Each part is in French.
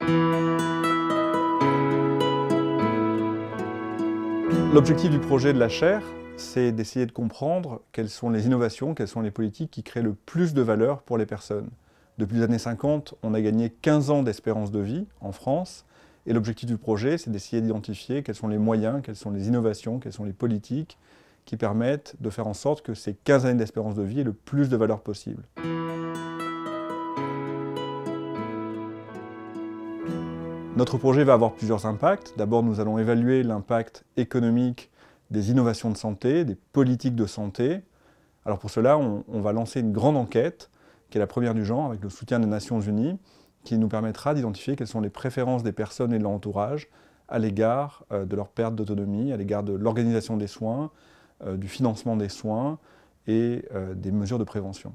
L'objectif du projet de la chaire, c'est d'essayer de comprendre quelles sont les innovations, quelles sont les politiques qui créent le plus de valeur pour les personnes. Depuis les années 50, on a gagné 15 ans d'espérance de vie en France, et l'objectif du projet, c'est d'essayer d'identifier quels sont les moyens, quelles sont les innovations, quelles sont les politiques qui permettent de faire en sorte que ces 15 années d'espérance de vie aient le plus de valeur possible. Notre projet va avoir plusieurs impacts. D'abord, nous allons évaluer l'impact économique des innovations de santé, des politiques de santé. Alors pour cela, on va lancer une grande enquête, qui est la première du genre, avec le soutien des Nations Unies, qui nous permettra d'identifier quelles sont les préférences des personnes et de leur entourage à l'égard de leur perte d'autonomie, à l'égard de l'organisation des soins, du financement des soins et des mesures de prévention.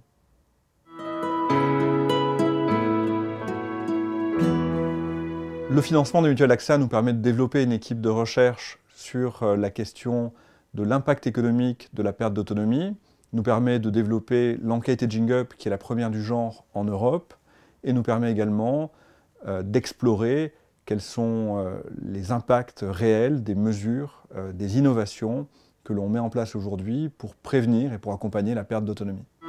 Le financement des mutuelles d'AXA nous permet de développer une équipe de recherche sur la question de l'impact économique de la perte d'autonomie, nous permet de développer l'enquête Aging Up, qui est la première du genre en Europe, et nous permet également d'explorer quels sont les impacts réels des mesures, des innovations que l'on met en place aujourd'hui pour prévenir et pour accompagner la perte d'autonomie.